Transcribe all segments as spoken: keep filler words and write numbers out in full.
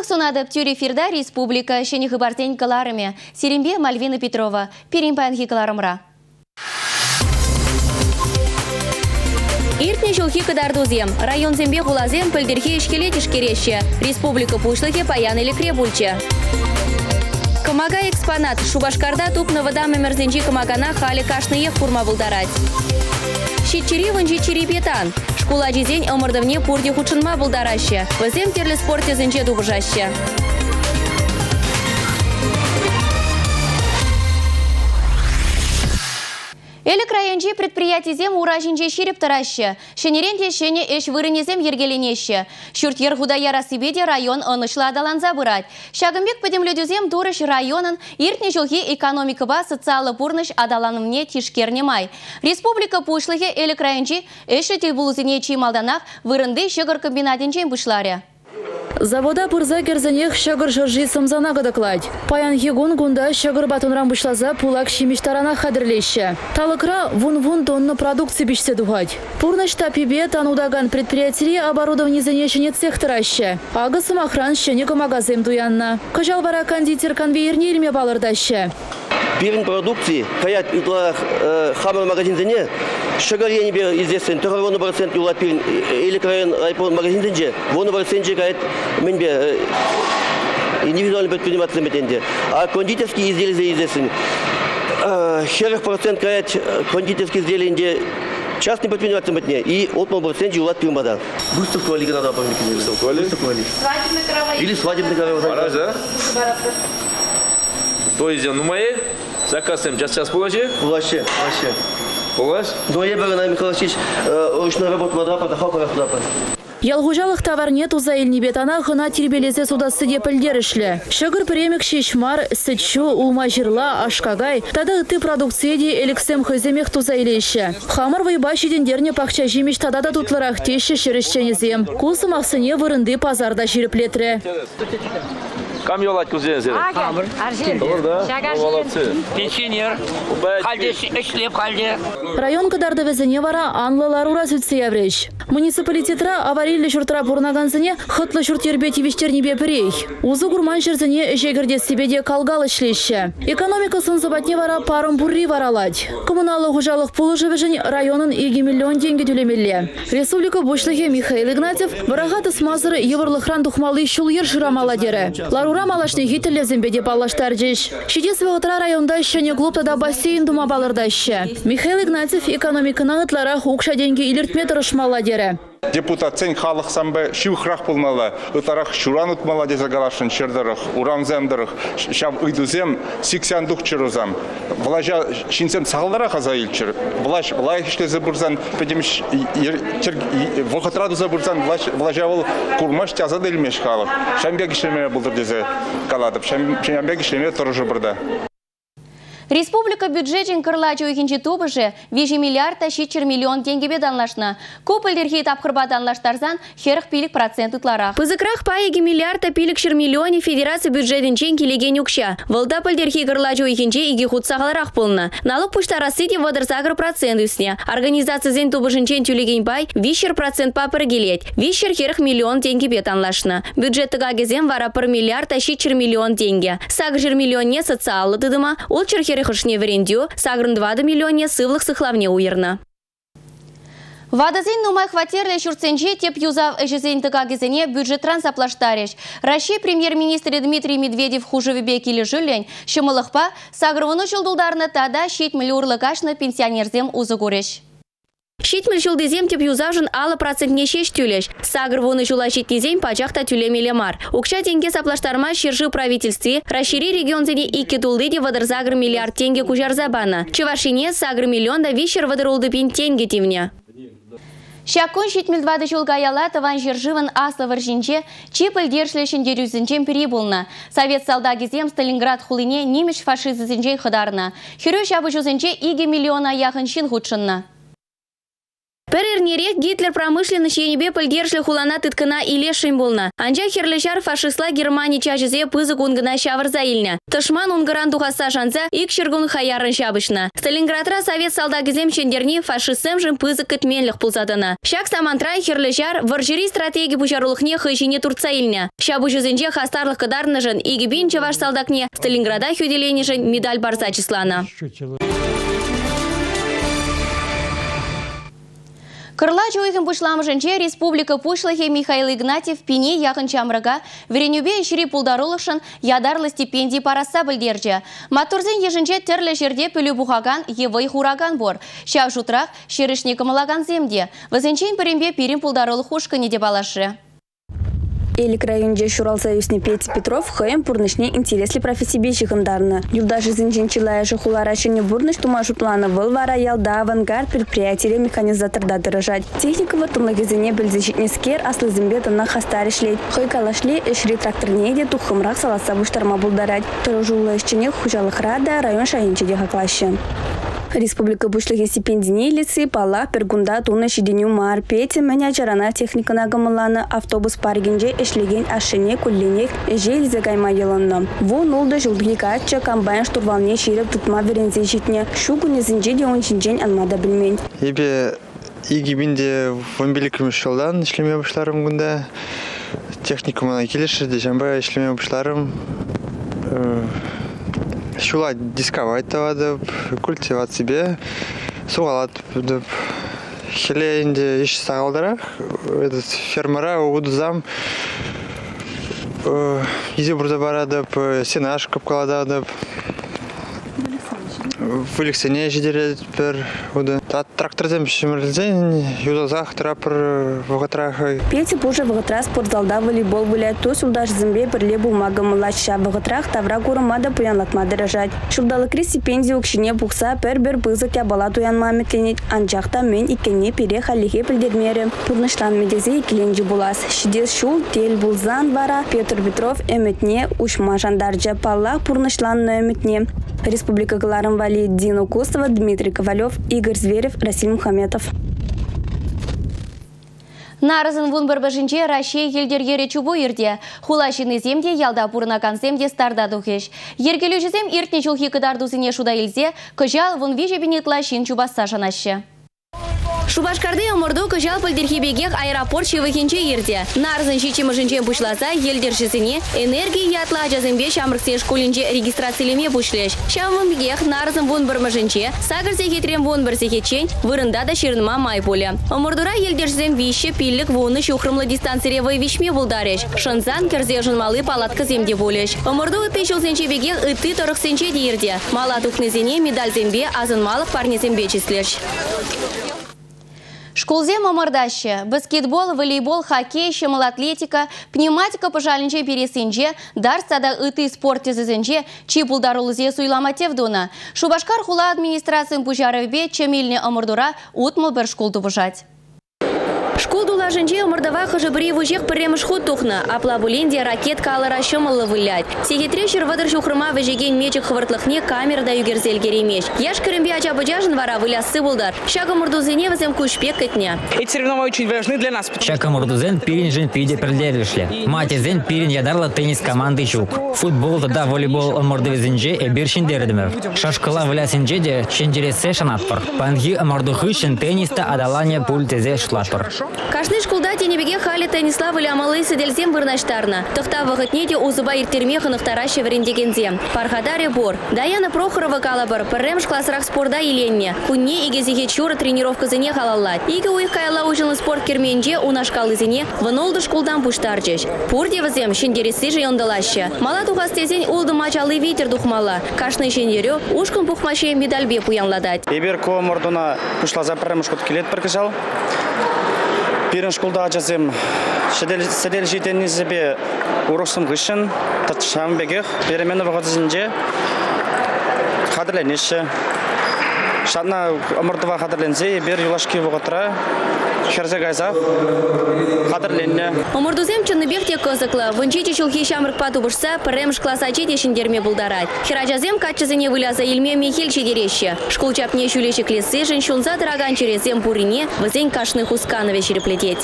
сунадып тюрефирда республика шені хыбартен каларыме. Серембе Мальвина Петрова. Перемпан хикаларымра. Иртне жылхи кадардузем. Район зембе хулазем пыльдерхи ишкелет ишкерещи. Республика пушлыхе паян или кребульче. Камага экспонат. Шубашкарда тупна вода мемерзенжи камагана хали кашные фурма булдарать. Щитчери вынжи черепетан. Шкула жизнь омырдывне пурди худшинма булдараще. Вазем терле спорте зенже дубжаще. Элек районжи предприятизем уражинже ширип тараще. Шенеренде шене эш вырынезем ергеленеще. Шурт ергуда ярасыбеде район онышла адаланза бұрат. Шагымбек подемлюдюзем дурыш районын иртне жылхи экономикаба социалы пурныш адаланымне тишкернемай. Республика пушлыхе элек районжи эші телбулузине чималданах вырынды шыгыр комбинатинчен бушларе. Завода пырза керзенех шагыр жыржи самзана гадакладь. Паян егун гунда шагыр батунран бушлаза пулак шимиштарана хадырлеще. Талыкра вун-вун тонны продукции бишсе дугать. Пурныш тапибе танудаган предприятие оборудование занешене цех тараще. Ага самохран щенека магазем дуянна. Кажалбара кондитер конвейерне илме балырдаще. Пирин продукции, каят итла хамер магазинзене, шагарьяне бер известен, торговый процент юла пирин или крайон райпон магазинзенже, вон процентже каят менбе индивидуальный предприниматель метенде, а кондитерские изделия известен. Херах процент каят кондитерские изделия частный предприниматель метне и отмал процент юла пирмада. Выставку али надо помнить. Выставку али? Свадебный каравай. Или свадебный каравай. Бараж, да? То есть, ну мои заказываем сейчас положи. Положи, положи. Положи. Но я бы на Михайлович ручную работу мадрапа, да хапа рахдапа. Ялгужалық товар нету за ильнебетана хына тербелезе судасы депілдерішлі. Шыгыр премик шешмар, сычу, умажырла, ашкагай, тада ты продукциеде элексем хыземех туза илеші. Хамыр вайбашидендерне пақча жемеш тада да тутларах теші шырышченезем. Кулсы мақсыне вырынды пазарда жиріплетрі. Кам yolak kuzeyinize? Hamur, arjen. Doğru da. Молодцы. Пенсионер. Халде, эшлеп халде. Район кадарды везене вара анлылару разүтсе явреш. Муниципалитетра аварийли шуртра бурнаганзыне хытлы шуртербети виштернебе бірей. Узы гурман жерзіне жегірде себеде калгал ішлеші. Экономикасын забатне вара парым бурри варалать. Коммуналы хужалық пулы живежен районын иги миллион деньги тюлемелле. Республика бушлыхе Михаил Игнатьев варагаты смазыры еврлыхран тухмалы шулер шырамаладері. Ларура малашны хителе зембеде палаштарджиш. Шидес веготра районда щене глуптада бассейн дума балырдаще. Михаил Игнатьев экономикана ытларах укша деньги илертметр шмаладері. Депутат цен халық самбе шивхрах пулмала, ытарах шуран утмала дезагалашын чердарах, урам земдарах, шав ыйдузем сиксян дух чырузам. Влажа шинсем сағалдарах азаилчыр. Влаж влай хишле забурзан, педемш вохатраду забурзан, влажавыл курмаш тяза делмеш халық. Шамбег ишлеме булдыр дезе каладып, шамбег ишлеме торжы бурда. Республика бюджетин кырлачу икинчи тубыжы вижи миллиард тащичер миллион теңгебе данлашна. Купылдерхи тапқырба данлаштарзан херх пилік процент утларах. Пызыкрах паеги миллиарда пилікшер миллионе федерация бюджетин чен келеген юкша. Вылда пылдерхи кырлачу икинчи иги худ сағаларах пылны. Налог пуштарасыде водырзагыр процент үсне. Организация зен тубыжын чен тюлеген пай вишер процент папыр келет. Вишер херх миллион теңгебе данлашна. Бюджеттіға кезен вара пыр миллиард тащичер миллион теңге. Сагжер миллионне социалы тыдыма, ол черхер хышне верендю, сагрын двадцать миллионе сывлых сыхлавне уерна. Вадазин нумай хватерле шурценче теп юзав эжезен тыга кезене бюджет трансаплаштареш. Россия премьер-министр Дмитрий Медведев хужевебе киле жилень, шымылықпа сагрывыны жылдулдарны тада шетмілі урлыкашны пенсионерзем узы көреш. Шитмел жылдезем теп юзавжын алы процентне шеш тюлеш. Сагр вуны жула шитнезем пачақта тюлемеле мар. Укша тенге саплаштарма ширжи правительстве, расшири регионзене ики тулдыде вадырзагр миллиард тенге кужарзабана. Чывашине сагр миллион да вишер вадырулдыпин тенге тивня. Шакун шитмел двады жылга яла таван жиржыван асла варжинче чипыл дершлешін дерюзінчен перебулна. Совет салдагизем Сталинград хулине немеш фашизызінчен хыдарна. Хирю шабы жузінче иги миллиона яхын шин худшынна. Перернерек Гитлер промышленность енебе пылдершлі хулана тыткына илешін болна. Анча херлешар фашистла Германия чажызе пызык унгына шавырза илня. Тышман унгаран тухаса шанса ик шыргун хаярын шабышна. Сталинградра совет салдагызем шендерни фашистсем жын пызык кытменлік пулсадына. Шак самантрай херлешар варжири стратегии пучарлықне хыжине турца илня. Шабужызенже хастарлық кыдарны жын игибин чаваш салдакне Сталинграда хюделени жын медаль барса числана. Кырла чуйхын пушламышынче республика пушлыхе Михаил Игнатьев пине яхын чамрага веренюбе ишри пулдарулышын ядарлы стипендий параса білдерже. Матурзен ешінче тірлі жерде пүлі бұхаган евой хураган бор. Шав шутрах шерішне кымылаган земде. Вазенчен пірімбе пирим пулдарулы хушкыне де балашы. Элик районде Шуралсоюзный Петя Петров хэм пурнышне интересли профессии чехандарна. Юлдаши зинчинчилая шахуларашине бурныш тумашу плана вылвара ялда авангард предприятия механизаторда дорожать. Техника в этом лагизине бельзищитне скер аслы зембета на хастаре шлей. Хой калашли эшри тракторнеде тухымрак саласа буштарма булдарать. Торожула ищене хужалых рада район шаинчиде хаклаще. Республика бушлыхе стипендийне лицей пала пергунда туна шиденю мар Петя меня чарана техника нагамыланы автобус паргинже эшлеген ашыне кулленек эжел загайма елонно. Во нолда жылдги кача комбайн штурвалне ширеп тутма верензе житне. Шугуне зинжеде он шинжен анмада билмень. Ебе игибинде вамбиликим шолдан ишлеме бушларым гунда техникумана келеши дежамба ишлеме бушларым. Шула дисковать тавады, культиват себе, суалат, хелеенде иш сағалдырақ, этот фермера удузам, изи бурда барадып, сенаш капкалададып, вылексене жидере бір уды. Тракторзем шимрлзен, юзазах трапыр вағатрахай. Петя позже вағатра спортзалда волейбол гулять, то сюлдаш зембе бірле бумага младша вағатрах тавра гурмада пуянлатма дырыжать. Шурдалыкри стипендию кшине бухса пер-бер пызык ябала туянма метленет, анчақта мен иккене пере халихе пілдермері. Пурныштан медезе икеленжі булас. Шидес шул тел булзан бара Петр Петров эметне ушма жандарджа паллах пурнышланны эметне. Республика Галарым Вали Дина Костова, Дмитрий Ковалев, Игорь Зверев, Расиль Мухаметов. Нарызын вун бірбішінче Россия елдергері чубу ерде. Хулашины земде ялда пурнакан земде старда духеш. Ергелі жүзем иртне чулхи кыдардузыне шуда елзе, күжал вун веже бенетла шин чубаса жанашы. Шубашкарды омырду күжал пылдерхибегех аэропорт шевыхенче ерде. Нарзын шичимы жынчен пушласа елдершісіне энергия ятла ажазымбе шамрыксе школинче регистрациялеме пушлеш. Шамвымбегех нарзын вон бірмы жынче, сагырзе хетрем вон бірсе хетчен, вырында да шерынма май поле. Омырдура елдершізем вище пиллік воны шухрымлы дистанциревой вишме булдареш. Шынзан керзе жынмалы палатка земде болеш. Омырду ыты шылсенче бегех ыты торықсенче дейерде. Мала тухнезене медаль зембе азынмалық парне зембе числеш. Школзем омырдашы, баскетбол, волейбол, хоккей, шымыл атлетика, пневматика пожалынче пересінже, дарстада ыты спорт тезізінже, чипулдарулызе суйламатев дона. Шубашкар хула администрациян пужарывбе чемилне омырдура утмыл бір школду пужать. Школ дулажынче омырдава хыжыбри вужех пірремыш худ тухна, апла буленде ракетка алыра шымылы вылять. Секетрешер вадыр шухрыма вежеген мечек хвыртлықне камерда югерзелгеремеш. Яш кірімбе ачабыжажын вара вылясы булдар. Шага мурдузене вазем кушпек кытня. Эти соревнования очень важны для нас. Шага мурдузен пирин жен пиде прилервишле. Матезен пирин ядарла теннис команды чук. Футбол да волейбол омырдывезенже эбершин дердімев. Шашкала вылясенже де шендересе шанатпыр. Панги омырдухышын тенниста адалания пультезе шлатпыр. Кашны шкулда тенебеге хали Танислав или амалы сидельзем вырнаштарна. Тохта вахытнеде узыба иртермеха нахтараща врендегензем. Пархадаре бор. Даяна Прохорова калабар. Парремш классрах спорда еленне. Кунне иге зиге чура тренировка зене халаллать. Иге уих кайла ужылы спорт керменже у нашкалы зене ванолды шкулдан пуштарчеш. Пурде вазем шендересі жайондалаща. Мала тухастезен улды мачалы витер духмала. Кашны шендерю ушкын пухмаше медальбе пуянладать. Еберко мордуна пушлаза парремш кут келет паркажал. Пирен школда ажазем седел житенни себе уроксым гышын татшам бегех перемены вагазинже кадырленеше Шатна омырдыва қадырлензе, бер юлашки бұғытыра, херзе гайзақ, қадырленне. Омырдузем чынныбек те кызыклы. Вынчичи чулхи шамрық пату бұшса, пірем шкласа четешіндерме бұлдарад. Хиражазем катчызыне выляза илме мехел чедереші. Шкул чапне шулеші клесі, жыншунза дыраган черезем пурине, вызень кашных усканове череплететь.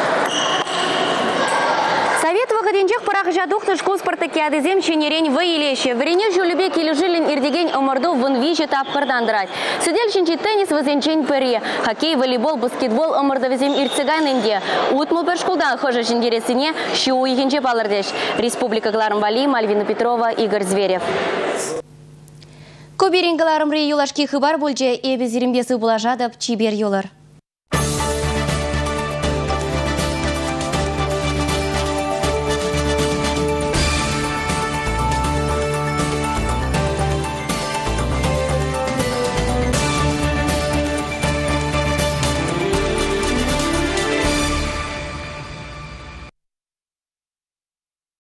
Совет выходенчех парах жадухты школ спартакиады зем ченерень выелеші. Врене жулюбе келюжилін ирдеген омырду вынвичі тапқырдандырать. Сидельшінчі теннис вызенчен пөре. Хоккей, волейбол, баскетбол омырды візем ирцеганынде. Утму бір школдан хожа жіндересіне шиу егенче балырдеш. Республика Гларымвали, Мальвина Петрова, Игорь Зверев. Коберингаларым рей юлашки хыбар бөлже, эбе зерембесі бұлажадып чибер юлар.